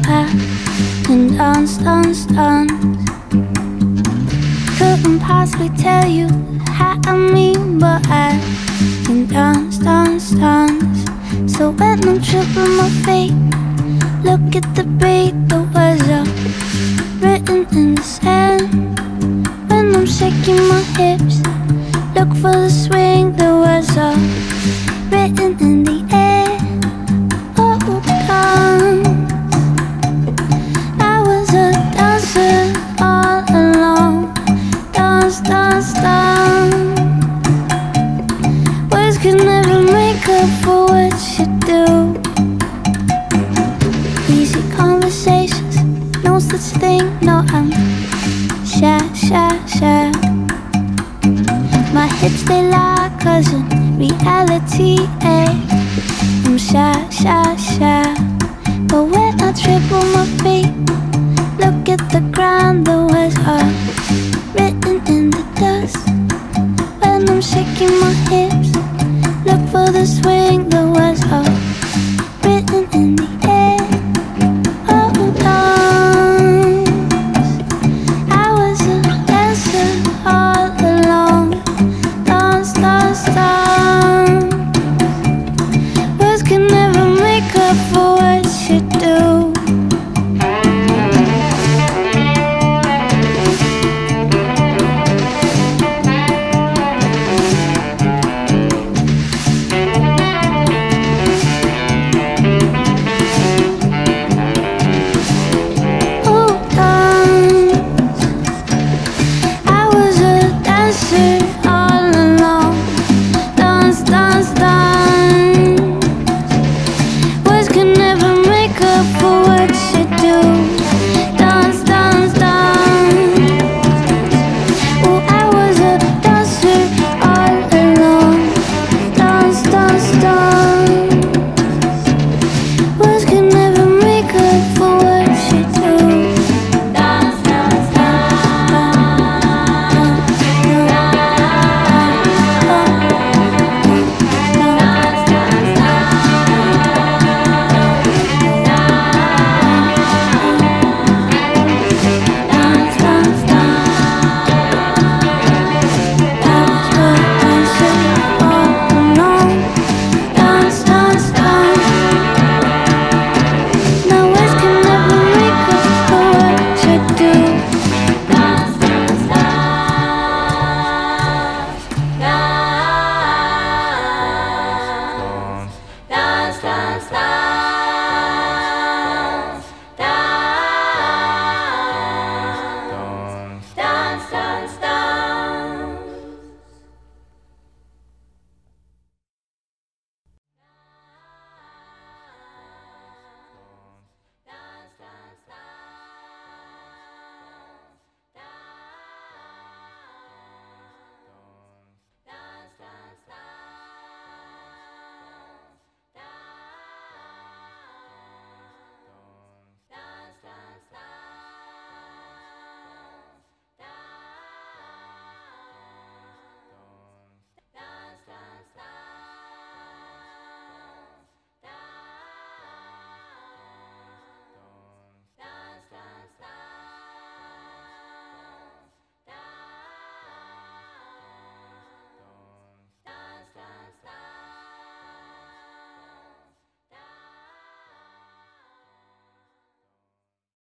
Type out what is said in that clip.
I can dance, dance, dance. Couldn't possibly tell you how I mean, but I can dance, dance, dance. So when I'm tripping my feet, look at the beat, the words are written in the sand. When I'm shaking my hips, look for the swing, the words are written in the air. Oh, dance. I was a dancer all along. Dance, dance, dance. Words could never make up for what you do. Easy conversations, no such thing, no, I'm shy, shy, shy. My hips, they lie, 'cause in reality